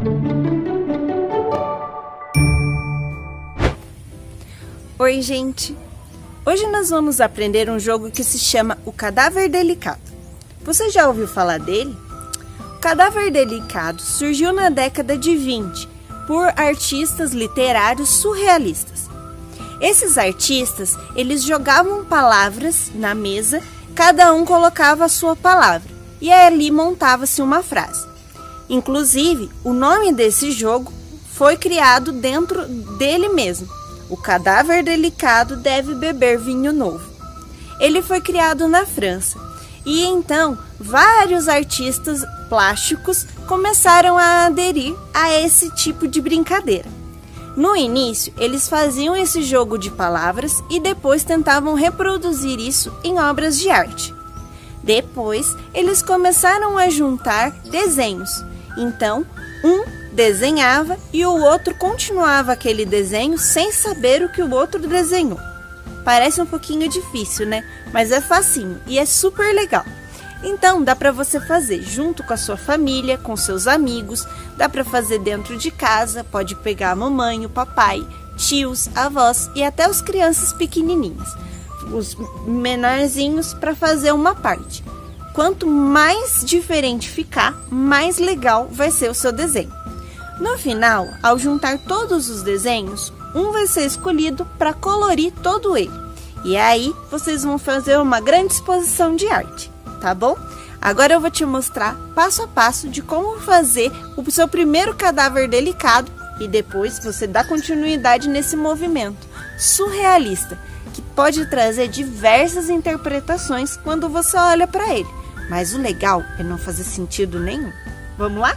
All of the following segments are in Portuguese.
Oi, gente! Hoje nós vamos aprender um jogo que se chama O Cadáver Delicado. Você já ouviu falar dele? O Cadáver Delicado surgiu na década de 20 por artistas literários surrealistas. Esses artistas, eles jogavam palavras na mesa, cada um colocava a sua palavra e ali montava-se uma frase. Inclusive, o nome desse jogo foi criado dentro dele mesmo. O cadáver delicado deve beber vinho novo. Ele foi criado na França e então vários artistas plásticos começaram a aderir a esse tipo de brincadeira. No início, eles faziam esse jogo de palavras e depois tentavam reproduzir isso em obras de arte. Depois, eles começaram a juntar desenhos. Então, um desenhava e o outro continuava aquele desenho sem saber o que o outro desenhou. Parece um pouquinho difícil, né? Mas é facinho e é super legal. Então, dá para você fazer junto com a sua família, com seus amigos, dá para fazer dentro de casa, pode pegar a mamãe, o papai, tios, avós e até as crianças pequenininhas, os menorzinhos, para fazer uma parte. Quanto mais diferente ficar, mais legal vai ser o seu desenho. No final, ao juntar todos os desenhos, um vai ser escolhido para colorir todo ele. E aí, vocês vão fazer uma grande exposição de arte, tá bom? Agora eu vou te mostrar passo a passo de como fazer o seu primeiro cadáver delicado e depois você dá continuidade nesse movimento surrealista, que pode trazer diversas interpretações quando você olha para ele. Mas o legal é não fazer sentido nenhum. Vamos lá?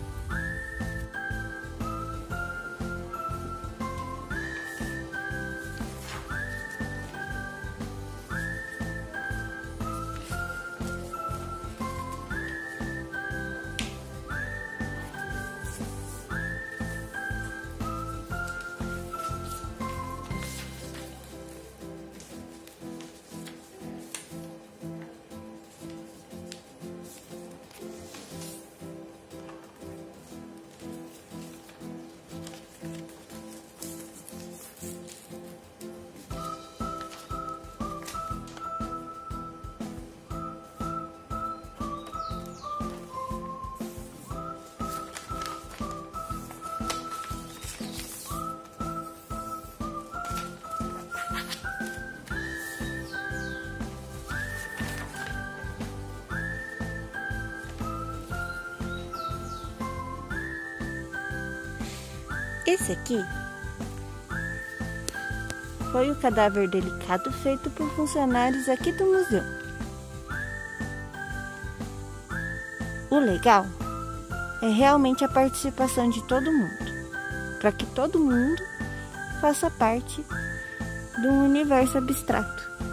Esse aqui foi o cadáver delicado feito por funcionários aqui do museu. O legal é realmente a participação de todo mundo, para que todo mundo faça parte de um universo abstrato.